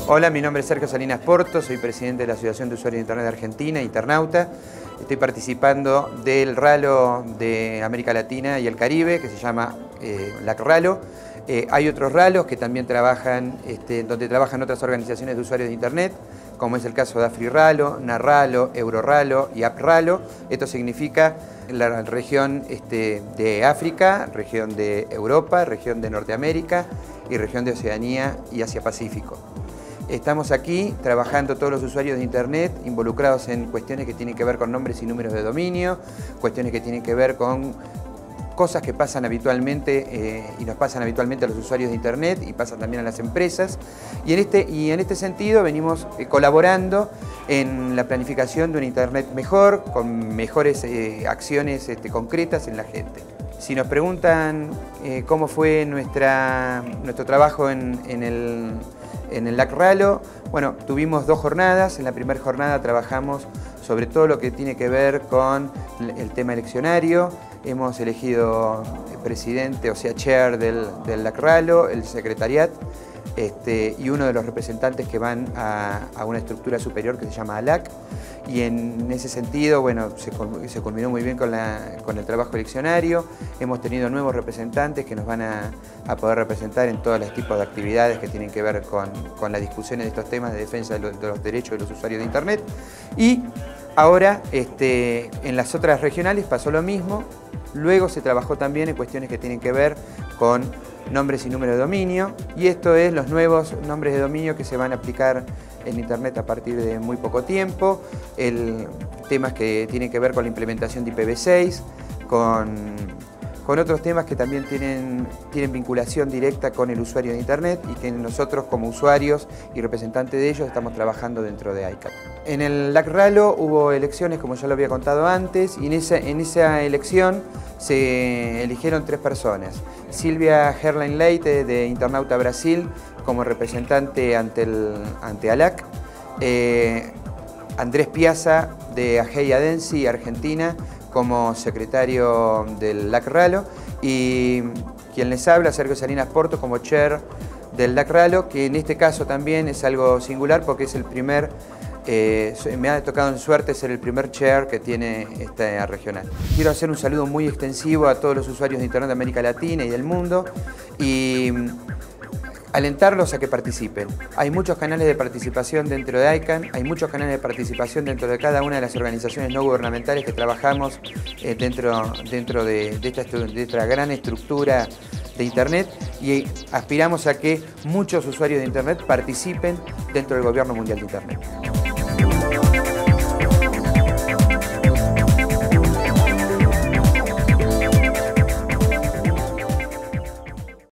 Hola, mi nombre es Sergio Salinas Porto, soy presidente de la Asociación de Usuarios de Internet de Argentina, Internauta. Estoy participando del Ralo de América Latina y el Caribe, que se llama LAC-Ralo. Hay otros ralos que también trabajan, donde trabajan otras organizaciones de usuarios de Internet, como es el caso de AfriRalo, NARRalo, EuroRalo y AppRalo. Esto significa la región de África, región de Europa, región de Norteamérica y región de Oceanía y Asia-Pacífico. Estamos aquí trabajando todos los usuarios de Internet, involucrados en cuestiones que tienen que ver con nombres y números de dominio, cuestiones que tienen que ver con cosas que pasan habitualmente y nos pasan habitualmente a los usuarios de Internet y pasan también a las empresas. Y en este sentido venimos colaborando en la planificación de un Internet mejor, con mejores acciones concretas en la gente. Si nos preguntan cómo fue nuestro trabajo en el LAC-Ralo, bueno, tuvimos 2 jornadas. En la primera jornada trabajamos sobre todo lo que tiene que ver con el tema eleccionario. Hemos elegido presidente, o sea, chair del LAC-Ralo, el secretariat, y uno de los representantes que van a una estructura superior que se llama ALAC. Y en ese sentido, bueno, se culminó muy bien con el trabajo eleccionario. Hemos tenido nuevos representantes que nos van a poder representar en todos los tipos de actividades que tienen que ver con las discusiones de estos temas de defensa de los derechos de los usuarios de Internet. Y ahora, en las otras regionales pasó lo mismo. Luego se trabajó también en cuestiones que tienen que ver con nombres y números de dominio, y esto es los nuevos nombres de dominio que se van a aplicar en Internet a partir de muy poco tiempo, temas que tienen que ver con la implementación de IPv6, con otros temas que también tienen vinculación directa con el usuario de Internet y que nosotros como usuarios y representantes de ellos estamos trabajando dentro de ICANN. En el LAC-Ralo hubo elecciones, como ya lo había contado antes, y en esa elección se eligieron 3 personas. Silvia Herlein Leite de Internauta Brasil como representante ante ALAC, Andrés Piazza de Agei Adensi, Argentina, como secretario del LAC-Ralo, y quien les habla, Sergio Salinas Porto, como chair del LAC-Ralo, que en este caso también es algo singular porque es el primer, me ha tocado en suerte ser el primer chair que tiene esta regional. Quiero hacer un saludo muy extensivo a todos los usuarios de Internet de América Latina y del mundo y alentarlos a que participen. Hay muchos canales de participación dentro de ICANN, hay muchos canales de participación dentro de cada una de las organizaciones no gubernamentales que trabajamos dentro de esta gran estructura de Internet, y aspiramos a que muchos usuarios de Internet participen dentro del Gobierno Mundial de Internet.